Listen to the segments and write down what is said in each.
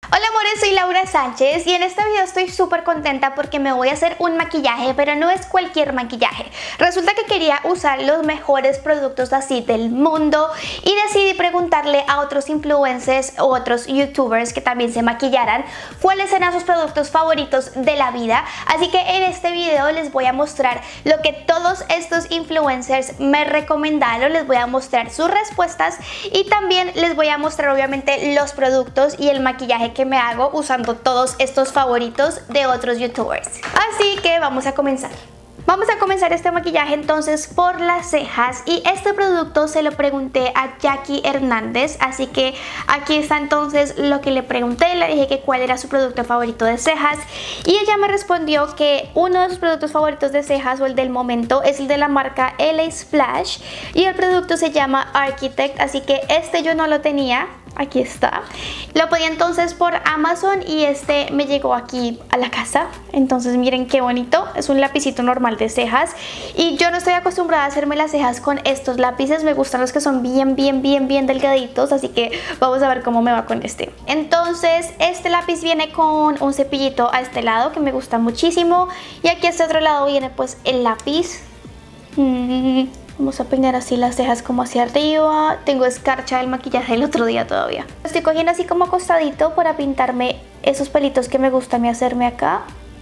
Hola amores, soy Laura Sánchez y en este video estoy súper contenta porque me voy a hacer un maquillaje, pero no es cualquier maquillaje. Resulta que quería usar los mejores productos así del mundo y decidí preguntarle a otros influencers o otros youtubers que también se maquillaran cuáles eran sus productos favoritos de la vida. Así que en este video les voy a mostrar lo que todos estos influencers me recomendaron, les voy a mostrar sus respuestas y también les voy a mostrar obviamente los productos y el maquillaje que me hago usando todos estos favoritos de otros youtubers. Así que vamos a comenzar. Vamos a comenzar este maquillaje entonces por las cejas y este producto se lo pregunté a Jackie Hernández, así que aquí está entonces lo que le pregunté, le dije que cuál era su producto favorito de cejas y ella me respondió que uno de sus productos favoritos de cejas o el del momento es el de la marca LA Splash y el producto se llama Architect, así que este yo no lo tenía. Aquí está. Lo pedí entonces por Amazon y este me llegó aquí a la casa. Entonces miren qué bonito. Es un lapicito normal de cejas. Y yo no estoy acostumbrada a hacerme las cejas con estos lápices. Me gustan los que son bien delgaditos. Así que vamos a ver cómo me va con este. Entonces este lápiz viene con un cepillito a este lado que me gusta muchísimo. Y aquí a este otro lado viene pues el lápiz. Vamos a peinar así las cejas como hacia arriba. Tengo escarcha del maquillaje del otro día todavía. Estoy cogiendo así como acostadito para pintarme esos pelitos que me gusta a mí hacerme acá.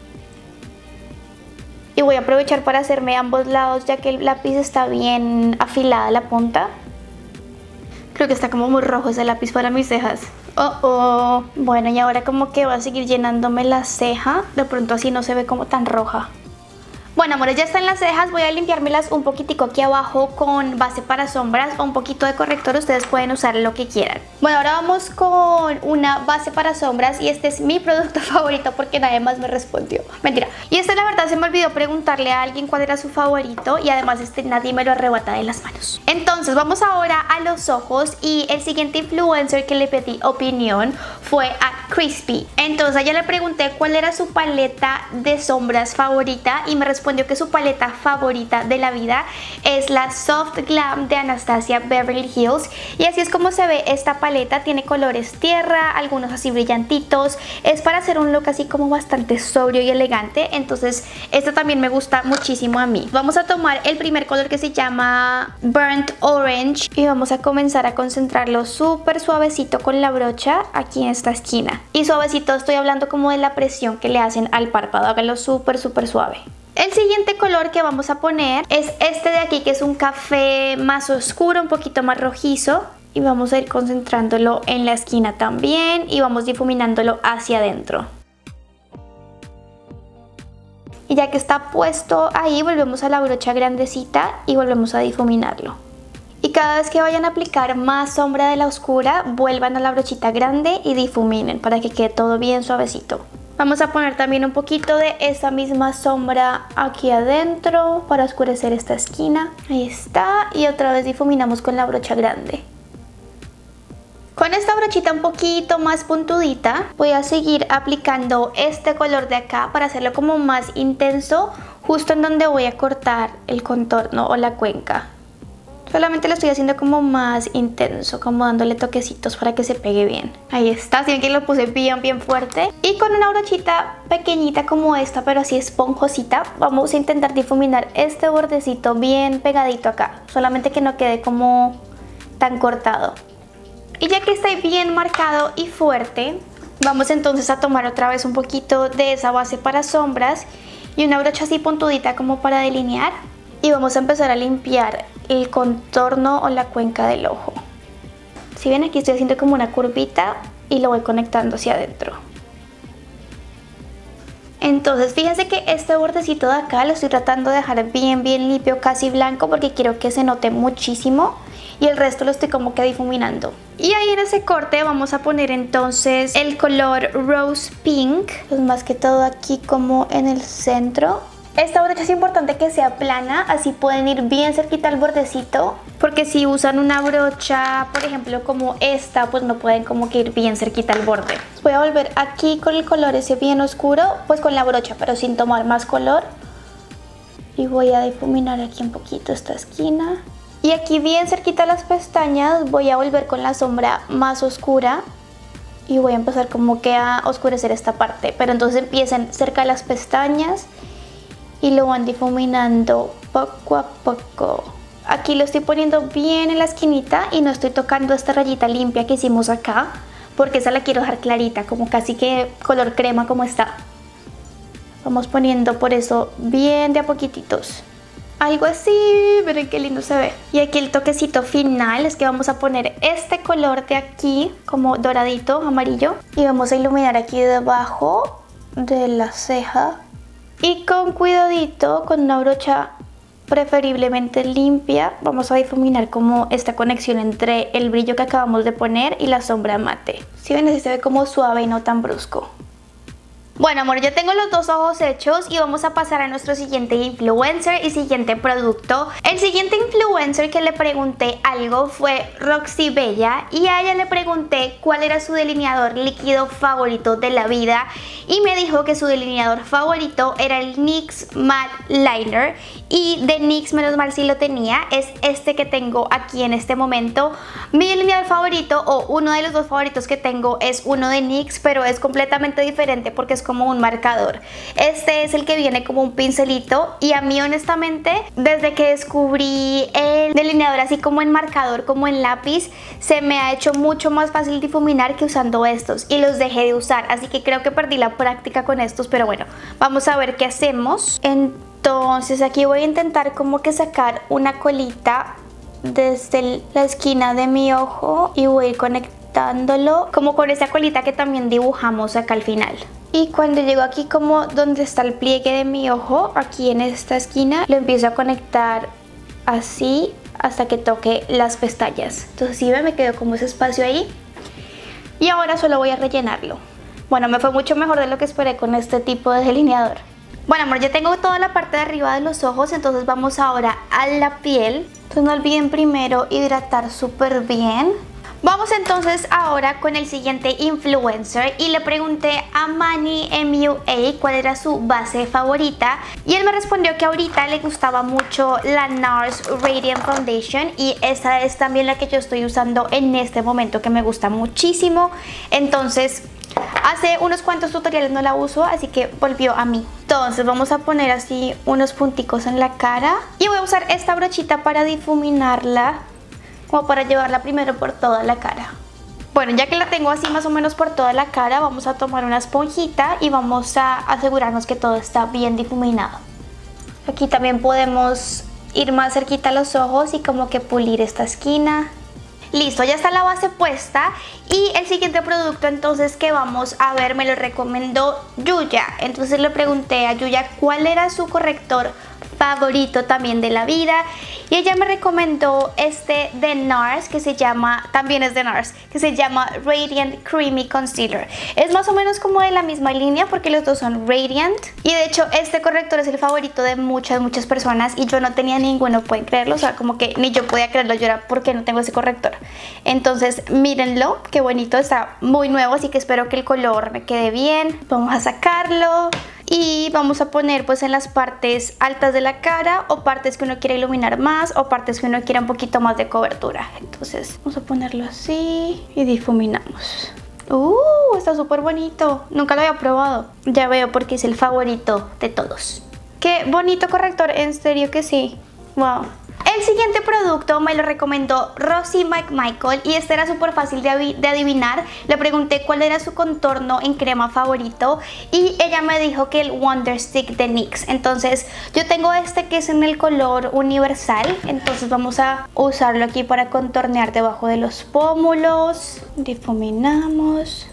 Y voy a aprovechar para hacerme ambos lados ya que el lápiz está bien afilada la punta. Creo que está como muy rojo ese lápiz para mis cejas. Bueno, y ahora como que va a seguir llenándome la ceja. De pronto así no se ve como tan roja. Bueno amores, ya están las cejas, voy a limpiármelas un poquitico aquí abajo con base para sombras o un poquito de corrector, ustedes pueden usar lo que quieran. Bueno, ahora vamos con una base para sombras y este es mi producto favorito porque nadie más me respondió. Mentira. Y este la verdad se me olvidó preguntarle a alguien cuál era su favorito y además nadie me lo arrebata de las manos. Entonces vamos ahora a los ojos y el siguiente influencer que le pedí opinión fue a Crispy. Entonces a ella le pregunté cuál era su paleta de sombras favorita y me respondió que su paleta favorita de la vida es la Soft Glam de Anastasia Beverly Hills y así es como se ve esta paleta. Tiene colores tierra, algunos así brillantitos, es para hacer un look así como bastante sobrio y elegante, entonces esta también me gusta muchísimo a mí. Vamos a tomar el primer color que se llama Burnt Orange y vamos a comenzar a concentrarlo súper suavecito con la brocha aquí en esta esquina y suavecito estoy hablando como de la presión que le hacen al párpado, háganlo súper suave. El siguiente color que vamos a poner es este de aquí que es un café más oscuro, un poquito más rojizo y vamos a ir concentrándolo en la esquina también y vamos difuminándolo hacia adentro. Y ya que está puesto ahí volvemos a la brocha grandecita y volvemos a difuminarlo. Y cada vez que vayan a aplicar más sombra de la oscura vuelvan a la brochita grande y difuminen para que quede todo bien suavecito. Vamos a poner también un poquito de esa misma sombra aquí adentro para oscurecer esta esquina. Ahí está. Y otra vez difuminamos con la brocha grande. Con esta brochita un poquito más puntudita voy a seguir aplicando este color de acá para hacerlo como más intenso justo en donde voy a cortar el contorno o la cuenca. Solamente lo estoy haciendo como más intenso, como dándole toquecitos para que se pegue bien. Ahí está, así que lo puse bien fuerte. Y con una brochita pequeñita como esta, pero así esponjosita, vamos a intentar difuminar este bordecito bien pegadito acá. Solamente que no quede como tan cortado. Y ya que está bien marcado y fuerte, vamos entonces a tomar otra vez un poquito de esa base para sombras y una brocha así puntudita como para delinear. Y vamos a empezar a limpiar el contorno o la cuenca del ojo. Si ven, aquí estoy haciendo como una curvita y lo voy conectando hacia adentro. Entonces fíjense que este bordecito de acá lo estoy tratando de dejar bien limpio, casi blanco, porque quiero que se note muchísimo. Y el resto lo estoy como que difuminando. Y ahí en ese corte vamos a poner entonces el color Rose Pink, pues más que todo aquí como en el centro. Esta brocha es importante que sea plana, así pueden ir bien cerquita al bordecito, porque si usan una brocha, por ejemplo, como esta, pues no pueden como que ir bien cerquita al borde. Voy a volver aquí con el color ese bien oscuro, pues con la brocha, pero sin tomar más color. Y voy a difuminar aquí un poquito esta esquina. Y aquí bien cerquita a las pestañas voy a volver con la sombra más oscura y voy a empezar como que a oscurecer esta parte, pero entonces empiecen cerca de las pestañas y lo van difuminando poco a poco. Aquí lo estoy poniendo bien en la esquinita y no estoy tocando esta rayita limpia que hicimos acá, porque esa la quiero dejar clarita, como casi que color crema como está. Vamos poniendo por eso bien de a poquititos. Algo así, miren qué lindo se ve. Y aquí el toquecito final es que vamos a poner este color de aquí, como doradito, amarillo. Y vamos a iluminar aquí debajo de la ceja. Y con cuidadito, con una brocha preferiblemente limpia, vamos a difuminar como esta conexión entre el brillo que acabamos de poner y la sombra mate. Si ven, así se ve como suave y no tan brusco. Bueno, amor, ya tengo los dos ojos hechos y vamos a pasar a nuestro siguiente influencer y siguiente producto. El siguiente influencer que le pregunté algo fue Roxy Bella, y a ella le pregunté cuál era su delineador líquido favorito de la vida y me dijo que su delineador favorito era el NYX Matte Liner, y de NYX, menos mal si lo tenía, es este que tengo aquí en este momento. Mi delineador favorito, o uno de los dos favoritos que tengo, es uno de NYX, pero es completamente diferente porque es como un marcador. Este es el que viene como un pincelito, y a mí honestamente desde que descubrí el delineador así como en marcador, como en lápiz, se me ha hecho mucho más fácil difuminar que usando estos, y los dejé de usar, así que creo que perdí la práctica con estos, pero bueno, vamos a ver qué hacemos. Entonces aquí voy a intentar como que sacar una colita desde la esquina de mi ojo y voy a ir conectándolo como con esa colita que también dibujamos acá al final. Y cuando llego aquí como donde está el pliegue de mi ojo, aquí en esta esquina, lo empiezo a conectar así hasta que toque las pestañas. Entonces sí, me quedó como ese espacio ahí. Y ahora solo voy a rellenarlo. Bueno, me fue mucho mejor de lo que esperé con este tipo de delineador. Bueno, amor, ya tengo toda la parte de arriba de los ojos, entonces vamos ahora a la piel. Entonces no olviden primero hidratar súper bien. Vamos entonces ahora con el siguiente influencer y le pregunté a Manny MUA cuál era su base favorita, y él me respondió que ahorita le gustaba mucho la NARS Radiant Foundation, y esa es también la que yo estoy usando en este momento, que me gusta muchísimo. Entonces hace unos cuantos tutoriales no la uso, así que volvió a mí. Entonces vamos a poner así unos punticos en la cara y voy a usar esta brochita para difuminarla, como para llevarla primero por toda la cara. Bueno, ya que la tengo así más o menos por toda la cara, vamos a tomar una esponjita y vamos a asegurarnos que todo está bien difuminado. Aquí también podemos ir más cerquita a los ojos y como que pulir esta esquina. Listo, ya está la base puesta, y el siguiente producto entonces que vamos a ver me lo recomendó Yuya. Entonces le pregunté a Yuya cuál era su corrector favorito también de la vida, y ella me recomendó este de NARS que se llama, también es de NARS, que se llama Radiant Creamy Concealer. Es más o menos como de la misma línea porque los dos son Radiant, y de hecho este corrector es el favorito de muchas personas y yo no tenía ninguno, pueden creerlo, o sea, como que ni yo podía creerlo, yo era, ¿por qué no tengo ese corrector? Entonces mírenlo, qué bonito, está muy nuevo, así que espero que el color me quede bien. Vamos a sacarlo y vamos a poner pues en las partes altas de la cara, o partes que uno quiera iluminar más, o partes que uno quiera un poquito más de cobertura. Entonces vamos a ponerlo así y difuminamos. Está súper bonito, nunca lo había probado. Ya veo por qué es el favorito de todos. Qué bonito corrector, en serio que sí. Wow. El siguiente producto me lo recomendó Rosie McMichael y este era súper fácil de adivinar. Le pregunté cuál era su contorno en crema favorito y ella me dijo que el Wonder Stick de NYX. Entonces yo tengo este que es en el color universal, entonces vamos a usarlo aquí para contornear debajo de los pómulos. Difuminamos.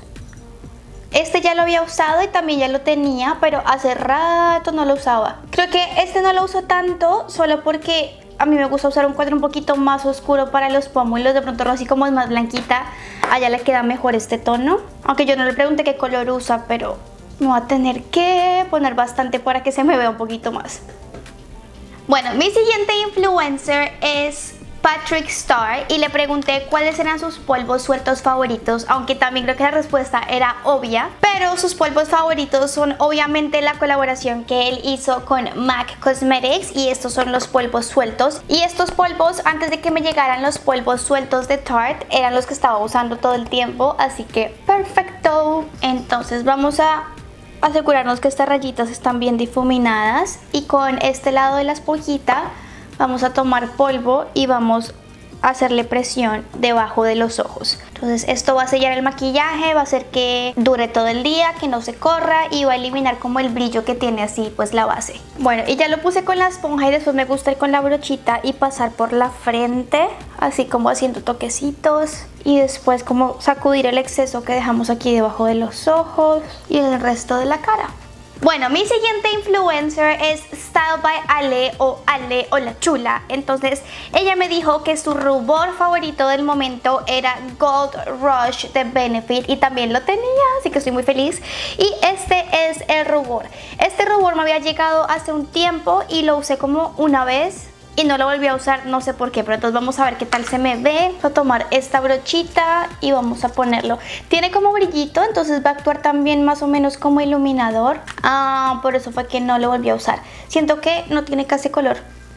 Este ya lo había usado y también ya lo tenía, pero hace rato no lo usaba. Creo que este no lo uso tanto solo porque a mí me gusta usar un cuadro un poquito más oscuro para los pómulos. De pronto Rosy, como es más blanquita, a ella le queda mejor este tono. Aunque yo no le pregunté qué color usa, pero me voy a tener que poner bastante para que se me vea un poquito más. Bueno, mi siguiente influencer es Patrick Star y le pregunté cuáles eran sus polvos sueltos favoritos, aunque también creo que la respuesta era obvia, pero sus polvos favoritos son obviamente la colaboración que él hizo con MAC Cosmetics y estos son los polvos sueltos. Y estos polvos, antes de que me llegaran los polvos sueltos de Tarte, eran los que estaba usando todo el tiempo, así que perfecto. Entonces vamos a asegurarnos que estas rayitas están bien difuminadas y con este lado de la esponjita vamos a tomar polvo y vamos a hacerle presión debajo de los ojos. Entonces esto va a sellar el maquillaje, va a hacer que dure todo el día, que no se corra y va a eliminar como el brillo que tiene así pues la base. Bueno, y ya lo puse con la esponja y después me gusta ir con la brochita y pasar por la frente, así como haciendo toquecitos y después como sacudir el exceso que dejamos aquí debajo de los ojos y el resto de la cara. Bueno, mi siguiente influencer es Style by Ale o La Chula. Entonces ella me dijo que su rubor favorito del momento era Gold Rush de Benefit y también lo tenía, así que estoy muy feliz. Y este es el rubor. Este rubor me había llegado hace un tiempo y lo usé como una vez y no lo volví a usar, no sé por qué, pero entonces vamos a ver qué tal se me ve. Voy a tomar esta brochita y vamos a ponerlo. Tiene como brillito, entonces va a actuar también más o menos como iluminador. Por eso fue que no lo volví a usar. Siento que no tiene casi color.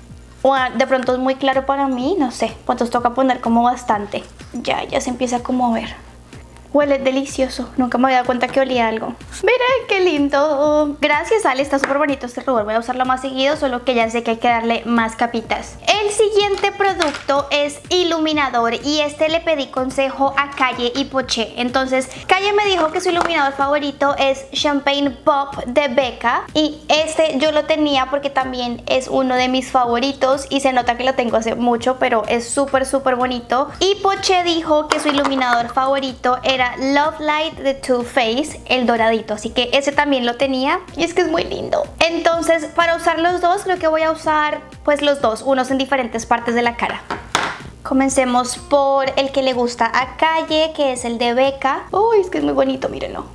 O de pronto es muy claro para mí, no sé. Entonces toca poner como bastante. Ya se empieza como a ver. Huele delicioso, nunca me había dado cuenta que olía algo. Miren qué lindo. Gracias Ale, está súper bonito este rubor. Voy a usarlo más seguido, solo que ya sé que hay que darle más capitas. El siguiente producto es iluminador y este le pedí consejo a Calle y Poché. Entonces Calle me dijo que su iluminador favorito es Champagne Pop de Becca y este yo lo tenía porque también es uno de mis favoritos y se nota que lo tengo hace mucho, pero es súper bonito. Y Poché dijo que su iluminador favorito era Love Light de Too Faced, el doradito, así que ese también lo tenía y es que es muy lindo. Entonces para usar los dos creo que voy a usar pues los dos, unos en diferentes partes de la cara. Comencemos por el que le gusta a Calle, que es el de Becca. Uy, es que es muy bonito, mírenlo.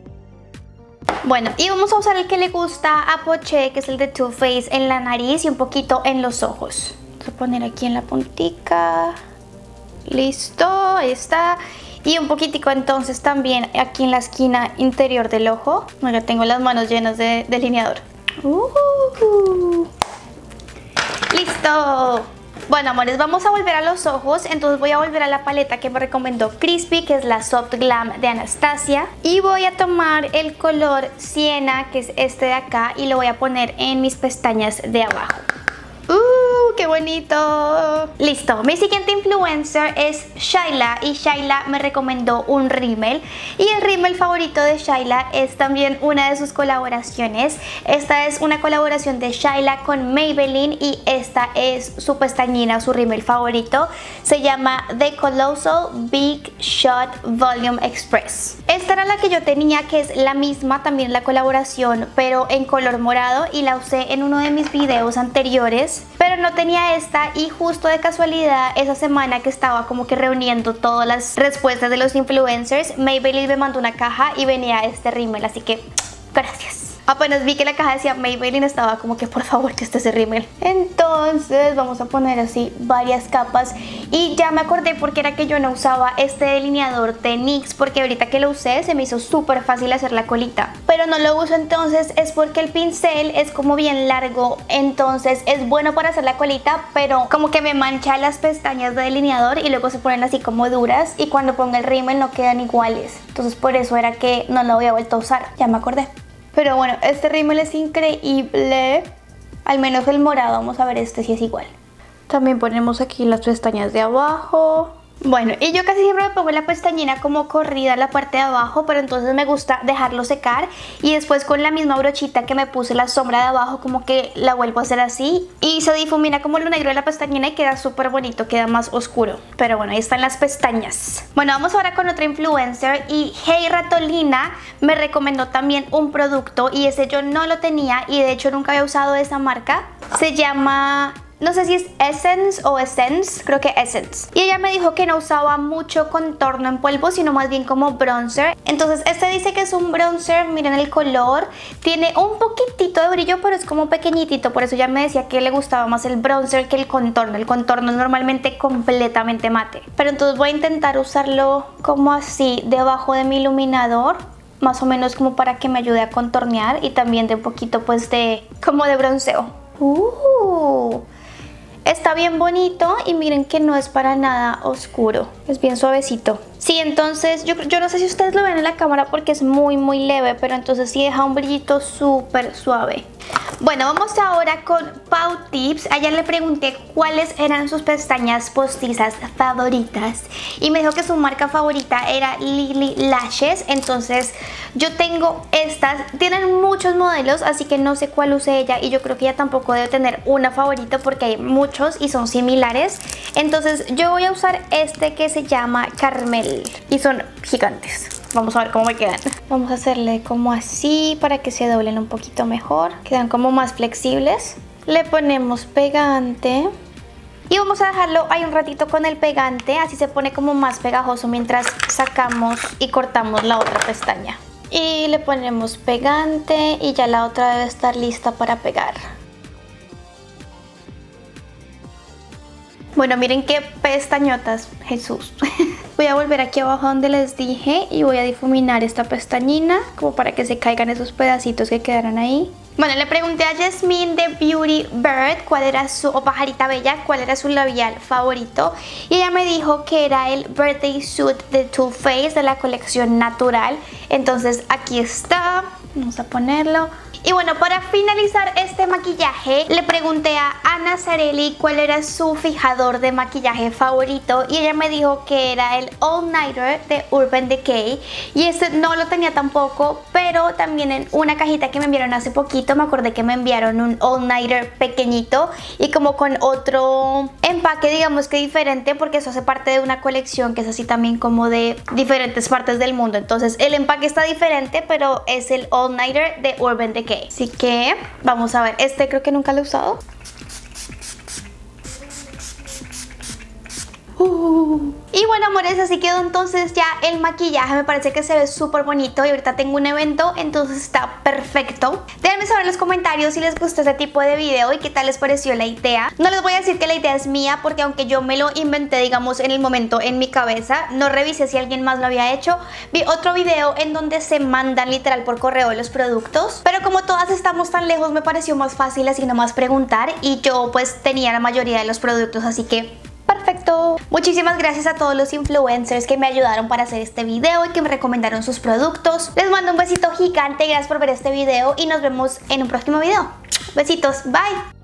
Bueno, y vamos a usar el que le gusta a Poché, que es el de Too Faced, en la nariz y un poquito en los ojos. Vamos a poner aquí en la puntica. Listo, ahí está. Y un poquitico entonces también aquí en la esquina interior del ojo. Bueno, tengo las manos llenas de delineador. ¡Listo! Bueno, amores, vamos a volver a los ojos. Entonces voy a volver a la paleta que me recomendó Crispy, que es la Soft Glam de Anastasia. Y voy a tomar el color Siena, que es este de acá, y lo voy a poner en mis pestañas de abajo. ¡Qué bonito! Listo, mi siguiente influencer es Shayla y Shayla me recomendó un rímel y el rímel favorito de Shayla es también una de sus colaboraciones. Esta es una colaboración de Shayla con Maybelline y esta es su pestañina, su rímel favorito. Se llama The Colossal Big Shot Volume Express. Esta era la que yo tenía, que es la misma, también la colaboración, pero en color morado y la usé en uno de mis videos anteriores, pero no tenía esta y justo de casualidad esa semana que estaba como que reuniendo todas las respuestas de los influencers, Maybelline me mandó una caja y venía este rímel, así que gracias. Apenas vi que la caja decía Maybelline, estaba como que por favor que esté ese rímel. Entonces vamos a poner así varias capas y ya me acordé porque era que yo no usaba este delineador de NYX, porque ahorita que lo usé se me hizo súper fácil hacer la colita, pero no lo uso. Entonces es porque el pincel es como bien largo, entonces es bueno para hacer la colita, pero como que me mancha las pestañas de delineador y luego se ponen así como duras y cuando ponga el rímel no quedan iguales. Entonces por eso era que no lo había vuelto a usar, ya me acordé. Pero bueno, este rímel es increíble, al menos el morado. Vamos a ver este si es igual. También ponemos aquí las pestañas de abajo. Bueno, y yo casi siempre me pongo la pestañina como corrida en la parte de abajo, pero entonces me gusta dejarlo secar y después con la misma brochita que me puse la sombra de abajo como que la vuelvo a hacer así y se difumina como lo negro de la pestañina y queda súper bonito, queda más oscuro. Pero bueno, ahí están las pestañas. Bueno, vamos ahora con otra influencer y Hey Ratolina me recomendó también un producto y ese yo no lo tenía y de hecho nunca había usado esa marca. Se llama no sé si es Essence o Essence, creo que Essence. Y ella me dijo que no usaba mucho contorno en polvo, sino más bien como bronzer. Entonces este dice que es un bronzer, miren el color. Tiene un poquitito de brillo, pero es como pequeñitito. Por eso ella me decía que le gustaba más el bronzer que el contorno. El contorno es normalmente completamente mate. Pero entonces voy a intentar usarlo como así debajo de mi iluminador. Más o menos como para que me ayude a contornear y también de un poquito pues como de bronceo. Está bien bonito y miren que no es para nada oscuro, es bien suavecito. Sí, entonces yo no sé si ustedes lo ven en la cámara porque es muy leve, pero entonces sí deja un brillito súper suave. Bueno, vamos ahora con Pau Tips. A ella le pregunté cuáles eran sus pestañas postizas favoritas y me dijo que su marca favorita era Lily Lashes. Entonces yo tengo estas, tienen muchos modelos, así que no sé cuál use ella y yo creo que ella tampoco debe tener una favorita porque hay muchos y son similares. Entonces yo voy a usar este que se llama Carmel y son gigantes. Vamos a ver cómo me quedan. Vamos a hacerle como así para que se doblen un poquito mejor. Quedan como más flexibles. Le ponemos pegante. Y vamos a dejarlo ahí un ratito con el pegante. Así se pone como más pegajoso mientras sacamos y cortamos la otra pestaña. Y le ponemos pegante y ya la otra debe estar lista para pegar. Bueno, miren qué pestañotas, Jesús. Voy a volver aquí abajo donde les dije y voy a difuminar esta pestañina como para que se caigan esos pedacitos que quedaron ahí. Bueno, le pregunté a Jasmine de Beauty Bird cuál era o Pajarita Bella, cuál era su labial favorito. Y ella me dijo que era el Birthday Suit de Too Faced de la colección Natural. Entonces aquí está, vamos a ponerlo. Y bueno, para finalizar este maquillaje, le pregunté a Ana Zarelli cuál era su fijador de maquillaje favorito y ella me dijo que era el All Nighter de Urban Decay. Y este no lo tenía tampoco, pero también en una cajita que me enviaron hace poquito me acordé que me enviaron un All Nighter pequeñito y como con otro empaque, digamos que diferente, porque eso hace parte de una colección que es así también como de diferentes partes del mundo. Entonces el empaque está diferente, pero es el All Nighter de Urban Decay. Así que vamos a ver, este creo que nunca lo he usado. Y bueno, amores, así quedó entonces ya el maquillaje. Me parece que se ve súper bonito y ahorita tengo un evento, entonces está perfecto. Déjenme saber en los comentarios si les gustó este tipo de video y qué tal les pareció la idea. No les voy a decir que la idea es mía porque aunque yo me lo inventé, digamos, en el momento en mi cabeza, no revisé si alguien más lo había hecho. Vi otro video en donde se mandan literal por correo los productos, pero como todas estamos tan lejos me pareció más fácil así nomás preguntar y yo pues tenía la mayoría de los productos, así que perfecto. Muchísimas gracias a todos los influencers que me ayudaron para hacer este video y que me recomendaron sus productos. Les mando un besito gigante, gracias por ver este video y nos vemos en un próximo video. Besitos, bye.